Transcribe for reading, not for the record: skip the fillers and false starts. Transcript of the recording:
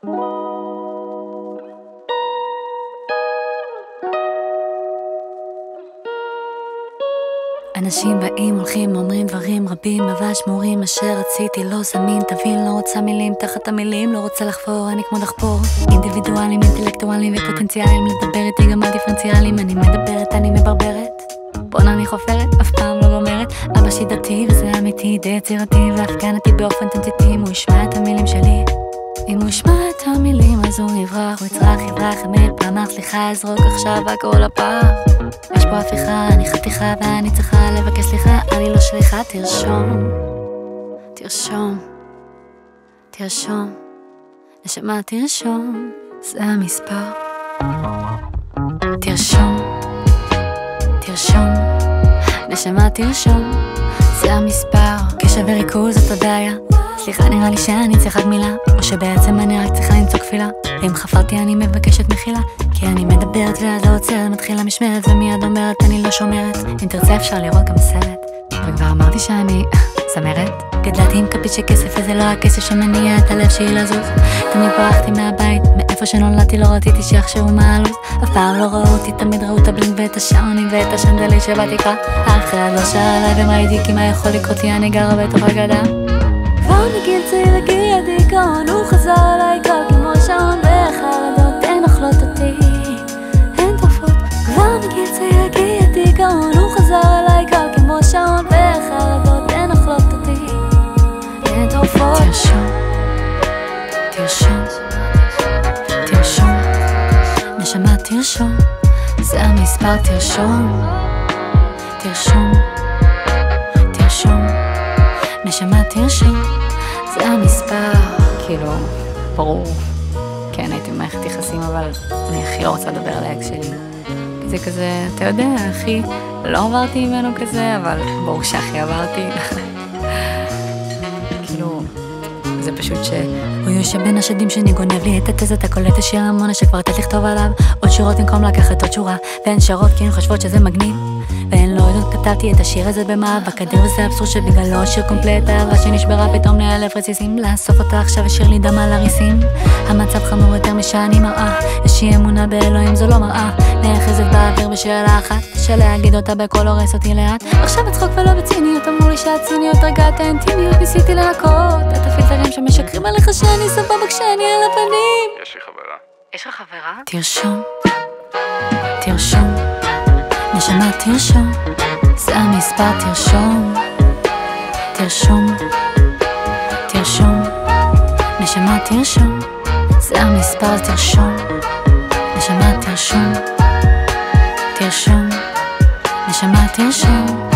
אנשים באים, הולכים, אומרים דברים רבים, אבל שמורים אשר רציתי לא זמין. תבין, לא רוצה מילים תחת המילים, לא רוצה לחפור, אני כמו דחפור. אינדיבידואלים, אינטלקטואלים ופוטנציאלים, לדבר איתי גם על דיפרנציאלים. אני מדברת, אני מברברת, בונה אני חופרת, אף פעם לא גומרת. אבא שידתי וזה אמיתי, די יצירתי והפגנתי באופן תמציתי. אם הוא ישמע את המילים שלי, אם הוא ישמע את המילים אז הוא יברח, הוא יצרח, יברח, אמת, פעמך, סליחה, אזרוק עכשיו הכל לפח. יש פה הפיכה, אני חתיכה ואני צריכה לבקש סליחה, אני לא שליחה. תרשום, תרשום, תרשום, נשמה תרשום, זה המספר. תרשום, תרשום, נשמה תרשום, זה המספר. קשב וריכוז זאת הבעיה, סליחה נראה לי שאני צריכה גמילה, או שבעצם אני רק צריכה למצוא כפילה. ואם חפרתי אני מבקשת מחילה, כי אני מדברת ואז לא עוצרת, מתחילה משמרת ומיד אומרת אני לא שומרת. אם תרצה אפשר לראות גם סרט, וכבר אמרתי שאני זמרת. גדלתי עם כפית של כסף וזה לא הכסף שמניע את הלב שלי לזוז. תמיד ברחתי מהבית, מאיפה שנולדתי לא רציתי שיחשבו מה הלו"ז. אף פעם לא ראו אותי, תמיד ראו את הבלינק ואת השעונים ואת השנדלי שבתקרה. אף אחד לא שאל עליי ומה איתי, כי מה יכול לקרות לי, אני גרה בתוך הגדה. כבר מגיל צעיר הגיע דיכאון, הוא חזר אליי קר כמו שעון, וחרדות הן אוכלות אותי, הן טורפות. כבר מגיל צעיר הגיע דיכאון, הוא חזר אליי קר כמו שעון, וחרדות הן אוכלות אותי, הן טורפות. תרשום, תרשום, תרשום, נשמה תרשום, זה המספר. תרשום, תרשום, תרשום, נשמה תרשום, זה המספר. כאילו, ברור, כן הייתי במערכת יחסים, אבל אני הכי לא רוצה לדבר על האקס שלי. זה כזה, אתה יודע, הכי לא עברתי ממנו כזה, אבל ברור שהכי עברתי. כאילו, זה פשוט הוא יושב בין השדים שאני גונב לי את התזת, הקולט השיר המונה שכבר תת לכתוב עליו עוד שורות במקום לקחת עוד שורה, והן שרות כי הן חושבות שזה מגניב, והן לא יודעות כתבתי את השיר הזה במאבק אדיר, וזה אבסורד שבגללו השיר קומפלט. אהבה שנשברה פתאום לאלף רציסים, לאסוף אותה עכשיו השיר לי דם על הריסים. המצב חמור יותר משאני מראה, יש לי אמונה באלוהים זו לא מראה, נאחזת באוויר בשאלה אחת שלהגיד אותה בקול הורס אותי לאט. עכשיו בצחוק ולא בציניות, אמרו לי שהציניות רגע את האינטימיות, ניסיתי לנקות את הפילטרים שמשקרים עליך שאני סבבה כשאני על הפנים. יש לי חברה. יש לך חברה? תרשום, תרשום, נשמה תרשום, זה המספר. תרשום, תרשום, תרשום, נשמה תרשום, זה המספר. תרשום, נשמה תרשום, תרשום, נשמה תרשום.